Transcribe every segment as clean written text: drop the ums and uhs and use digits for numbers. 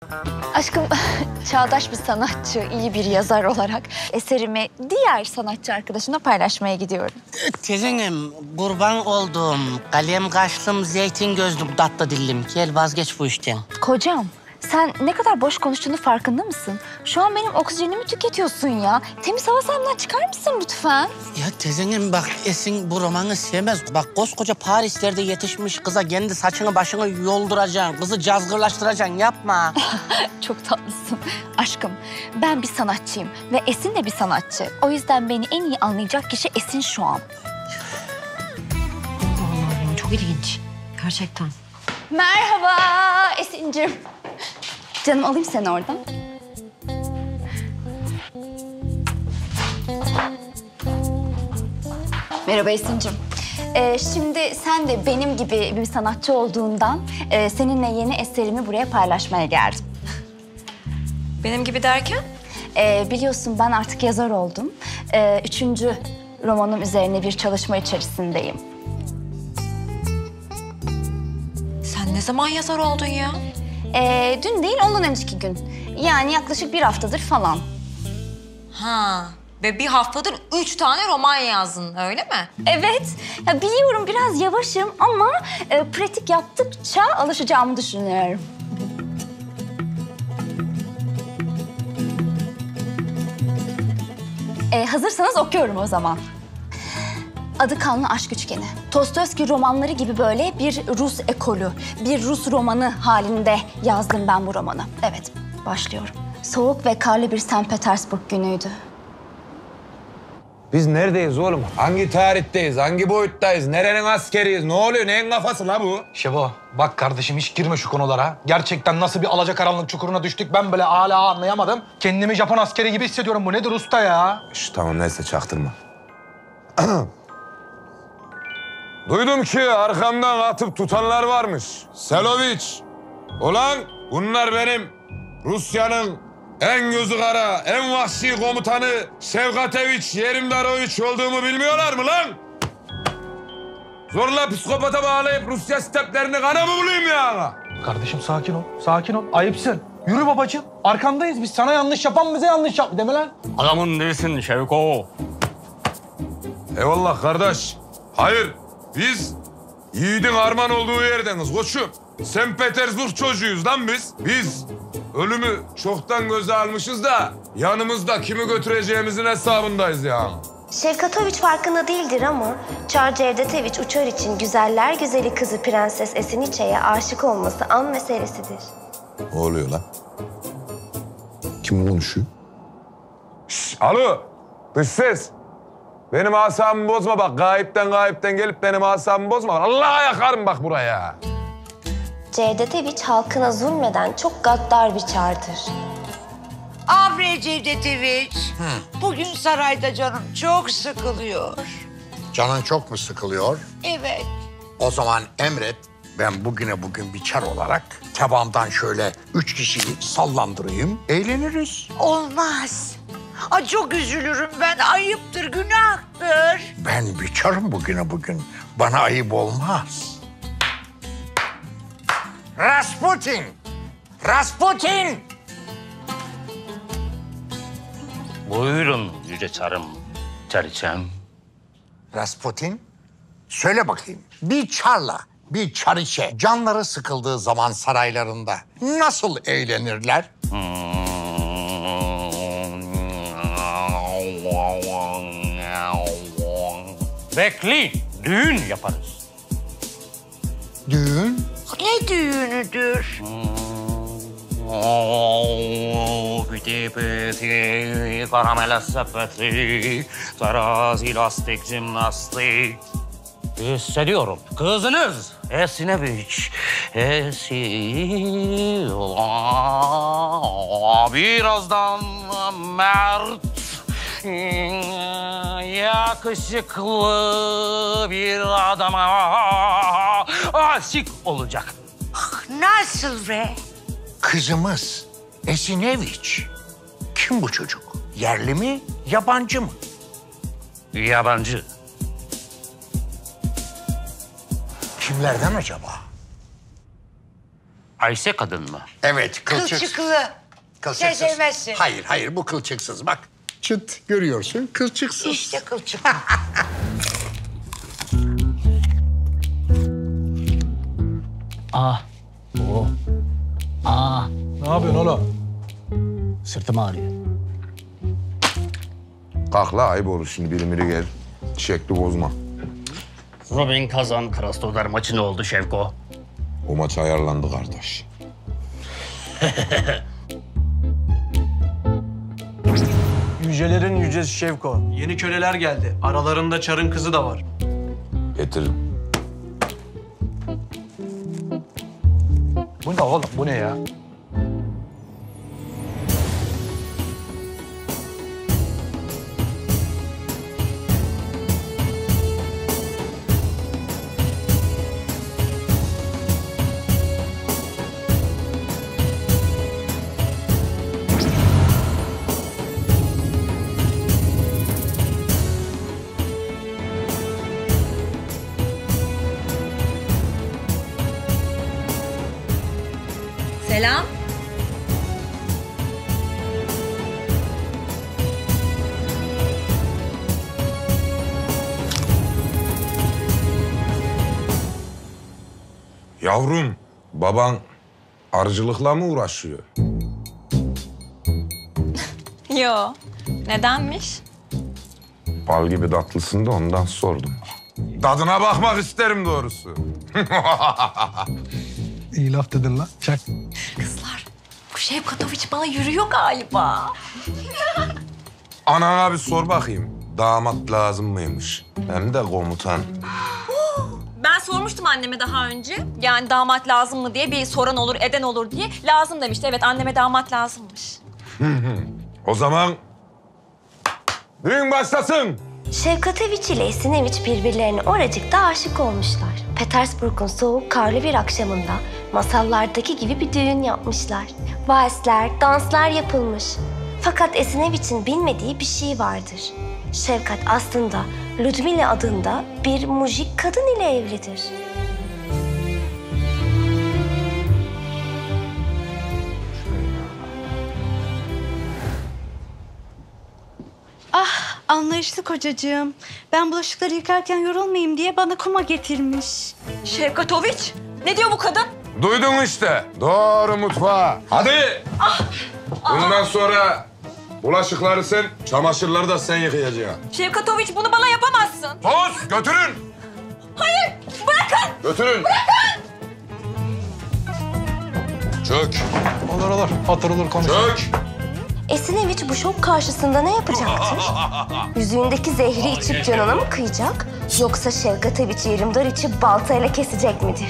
Aşkım, çağdaş bir sanatçı, iyi bir yazar olarak eserimi diğer sanatçı arkadaşımla paylaşmaya gidiyorum. Tezenim, kurban olduğum kalem kaşlım, zeytin gözlüm, tatlı dillim. Gel vazgeç bu işten. Kocam, sen ne kadar boş konuştuğunu farkında mısın? Şu an benim oksijenimi tüketiyorsun ya. Temiz hava sahamdan çıkar mısın lütfen? Ya tezenim bak, Esin bu romanı sevmez. Bak koskoca Paris'lerde yetişmiş kıza kendi saçını başını yolduracaksın. Kızı cazgırlaştıracaksın, yapma. Çok tatlısın. Aşkım, ben bir sanatçıyım ve Esin de bir sanatçı. O yüzden beni en iyi anlayacak kişi Esin şu an. Çok ilginç. Gerçekten. Merhaba Esin'cim. Canım, alayım seni oradan. Merhaba Esin'cim. Şimdi sen de benim gibi bir sanatçı olduğundan seninle yeni eserimi buraya paylaşmaya geldim. Benim gibi derken? Biliyorsun ben artık yazar oldum. 3. romanım üzerine bir çalışma içerisindeyim. Sen ne zaman yazar oldun ya? Dün değil, ondan önceki gün. Yani yaklaşık bir haftadır falan. Ha. Ve bir haftadır 3 tane roman yazdın, öyle mi? Evet, ya biliyorum biraz yavaşım ama pratik yaptıkça alışacağımı düşünüyorum. Hazırsanız okuyorum o zaman. Adı Kanlı Aşk Üçgeni. Dostoyevski romanları gibi böyle bir Rus ekolü, bir Rus romanı halinde yazdım ben bu romanı. Evet, başlıyorum. Soğuk ve karlı bir St. Petersburg günüydü. Biz neredeyiz oğlum? Hangi tarihteyiz? Hangi boyuttayız? Nerenin askeriyiz? Ne oluyor? Neyin kafası la bu? Şevo, bak kardeşim hiç girme şu konulara. Gerçekten nasıl bir alacakaranlık çukuruna düştük ben bile hala anlayamadım. Kendimi Japon askeri gibi hissediyorum. Bu nedir usta ya? Tamam neyse çaktırma. Duydum ki arkamdan atıp tutanlar varmış. Seloviç. Ulan bunlar benim Rusya'nın en gözü kara, en vahşi komutanı Şevkateviç Yerimdaroviç olduğumu bilmiyorlar mı lan? Zorla psikopata bağlayıp Rusya steplerini kana mı bulayım ya? Kardeşim sakin ol, sakin ol. Ayıpsın. Yürü babacığım. Arkandayız biz. Sana yanlış yapan bize yanlış yap. Deme lan. Adamın değilsin Şevko. Eyvallah kardeş. Hayır, biz yiğidin armağan olduğu yerdeniz koçum. St. Petersburg çocuğuyuz lan biz. Biz ölümü çoktan göze almışız da yanımızda kimi götüreceğimizin hesabındayız ya. Şevkatoviç farkında değildir ama Çar Cevdetoviç Uçar için güzeller güzeli kızı Prenses Esiniçe'ye aşık olması an meselesidir. Ne oluyor lan? Kim konuşuyor? Şş, alo, dış ses. Benim asabımı bozma bak. Gayipten gelip benim asabımı bozma. Allah'a yakarım bak buraya. Cevdetoviç halkına zulmeden çok gaddar bir çardır. Abre Cevdetoviç, bugün sarayda canım çok sıkılıyor. Canın çok mu sıkılıyor? Evet. O zaman emret, ben bugün bir çar olarak tabağımdan şöyle 3 kişiyi sallandırayım, eğleniriz. Olmaz. Ay çok üzülürüm ben, ayıptır, günahtır. Ben bir çarım bugün, bana ayıp olmaz. Rasputin! Rasputin! Buyurun yüce çarım, çariçem. Rasputin, söyle bakayım. Bir çarla bir çariçe canları sıkıldığı zaman saraylarında nasıl eğlenirler? Bekleyin, düğün yaparız. Düğün? Ne düğünüdür? Piti piti, karamel sepeti, terazi lastik jimnastik. Hissediyorum. Kızınız Esineviç. Birazdan mert, yakışıklı bir adama aşık olacak. Nasıl be? Kızımız Esineviç. Kim bu çocuk? Yerli mi, yabancı mı? Yabancı. Kimlerden acaba? Ayşe kadın mı? Evet, kılçık. Kılçıklı. Sen sevmezsin. Hayır bu kılçıksız bak. Çıt görüyorsun kılçıksız. İşte kılçıklı. Ne yapıyorsun oğlum? Sırtım ağrıyor. Kalk la ayıp olur şimdi birimiri gel. Şekli bozma. Robin Kazan Krasnodar maçı ne oldu Şevko? O maç ayarlandı kardeş. Yücelerin yücesi Şevko. Yeni köleler geldi. Aralarında Çar'ın kızı da var. Getir. Bu ne oğlum? Bu ne ya? Selam. Yavrum, baban arıcılıkla mı uğraşıyor? Yo. Nedenmiş? Bal gibi tatlısın da ondan sordum. Tadına bakmak isterim doğrusu. İyi laf dedin lan. Çak. Kızlar, bu Şevkatoviç bana yürüyor galiba. Anana bir sor bakayım. Damat lazım mıymış? Hem de komutan. Ben sormuştum anneme daha önce. Yani damat lazım mı diye, bir soran olur, eden olur diye. Lazım demişti. Evet, anneme damat lazımmış. O zaman düğün başlasın. Şevkatoviç ile Esineviç birbirlerine oracıkta aşık olmuşlar. Petersburg'un soğuk karlı bir akşamında masallardaki gibi bir düğün yapmışlar. Valsler, danslar yapılmış. Fakat Esineviç'in bilmediği bir şey vardır. Şevkat aslında Ludmila adında bir mujik kadın ile evlidir. Anlayışlı kocacığım. Ben bulaşıkları yıkarken yorulmayayım diye bana kuma getirmiş. Şevkatoviç, ne diyor bu kadın? Duydun işte. Doğru mutfağa. Hadi. Bundan sonra bulaşıkları sen, çamaşırları da sen yıkayacaksın. Şevkatoviç, bunu bana yapamazsın. Sus! Götürün! Hayır, bırakın! Götürün! Bırakın! Çök! Olur. Oturulur konuşulur. Çök! Esineviç bu şok karşısında ne yapacaktır? Yüzüğündeki zehri içip canına mı kıyacak? Yoksa Şevkatoviç yarımdar içip baltayla kesecek midir?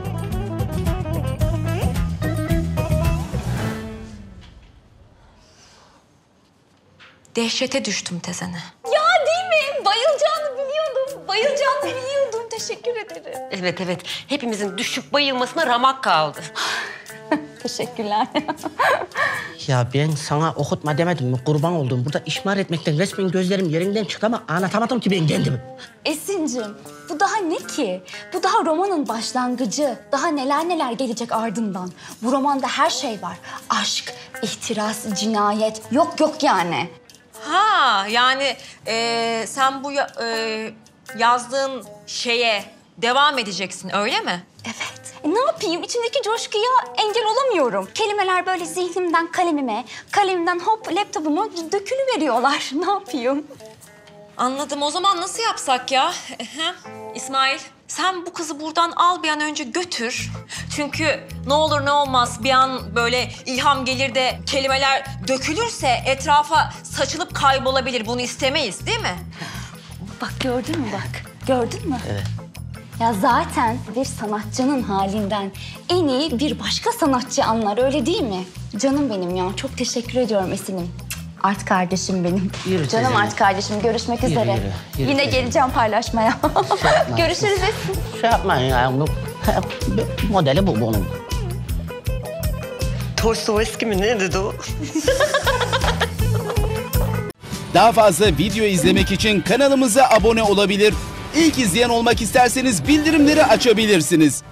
Dehşete düştüm tezene. Ya değil mi? Bayılacağını biliyordum. Bayılacağını biliyordum. Teşekkür ederim. Evet. Hepimizin düşüp bayılmasına ramak kaldı. Teşekkürler. Ya ben sana okutma demedim mi? Kurban oldum. Burada işmar etmekten resmen gözlerim yerinden çıktı ama anlatamadım ki ben kendimi. Esin'cim, bu daha ne ki? Bu daha romanın başlangıcı. Daha neler gelecek ardından. Bu romanda her şey var. Aşk, ihtiras, cinayet. Yok yani. Ha, yani sen bu yazdığın şeye devam edeceksin, öyle mi? Evet. Ne yapayım? İçimdeki coşkuya engel olamıyorum. Kelimeler böyle zihnimden kalemime, kalemimden hop laptopuma dökülüveriyorlar. Ne yapayım? Anladım. O zaman nasıl yapsak ya? İsmail, sen bu kızı buradan al, bir an önce götür. Çünkü ne olur ne olmaz bir an böyle ilham gelir de kelimeler dökülürse etrafa saçılıp kaybolabilir. Bunu istemeyiz, değil mi? Bak gördün mü bak? Gördün mü? Evet. Ya zaten bir sanatçının halinden en iyi bir başka sanatçı anlar, öyle değil mi? Canım benim ya. Çok teşekkür ediyorum Esin'im. Art kardeşim benim. Yürü Canım teyzem. Art kardeşim. Görüşmek üzere. Yürü Yine teyzem. geleceğim paylaşmaya. Görüşürüz Esin. Şey yapmayın ya. Modeli bu bunun. Dostoyevski mi ne dedi o? Daha fazla video izlemek için kanalımıza abone olabilir. İlk izleyen olmak isterseniz bildirimleri açabilirsiniz.